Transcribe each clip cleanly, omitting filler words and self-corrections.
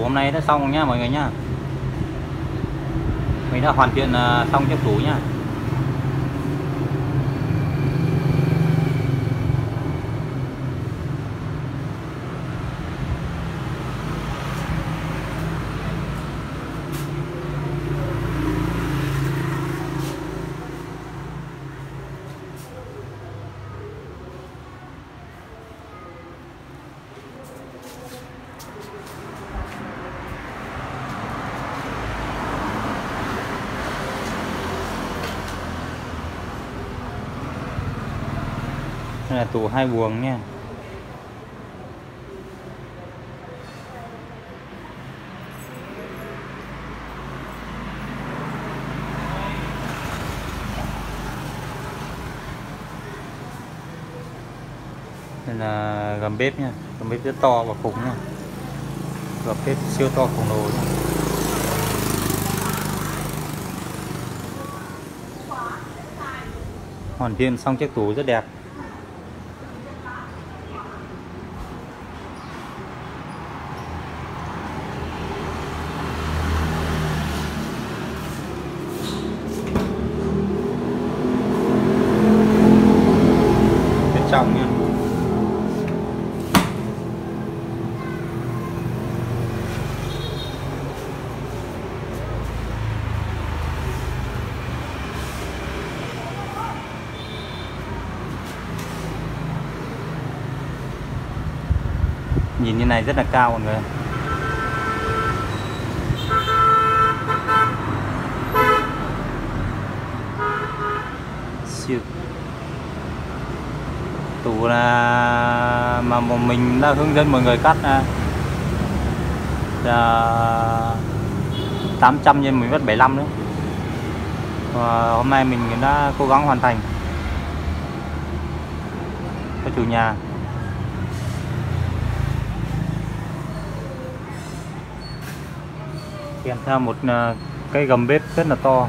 hôm nay đã xong rồi nhá mọi người nhá. Mình đã hoàn thiện xong chiếc tủ nhá. Đây là tủ 2 buồng nha. Đây là gầm bếp nha, gầm bếp rất to và khủng nha. Gầm bếp siêu to khổng lồ nha. Hoàn thiện xong chiếc tủ rất đẹp. Bên trong nha. Nhìn như này rất là cao mọi người. Siêu. Tủ là mà mình đã hướng dẫn mọi người cắt là 800 x 10m75 nữa. Và hôm nay mình đã cố gắng hoàn thành cho chủ nhà. Kèm theo một cái gầm bếp rất là to.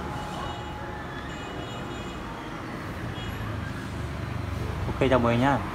Ok chào mọi người nhá.